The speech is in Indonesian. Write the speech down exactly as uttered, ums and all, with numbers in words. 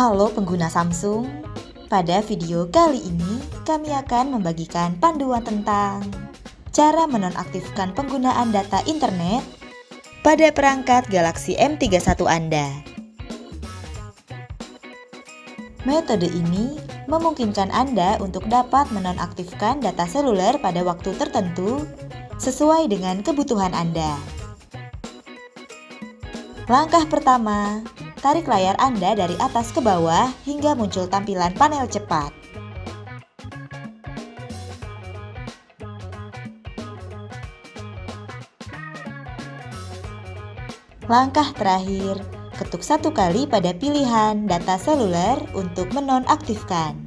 Halo pengguna Samsung, pada video kali ini kami akan membagikan panduan tentang cara menonaktifkan penggunaan data internet pada perangkat Galaxy M tiga puluh satu Anda. Metode ini memungkinkan Anda untuk dapat menonaktifkan data seluler pada waktu tertentu sesuai dengan kebutuhan Anda. Langkah pertama, tarik layar Anda dari atas ke bawah hingga muncul tampilan panel cepat. Langkah terakhir, ketuk satu kali pada pilihan data seluler untuk menonaktifkan.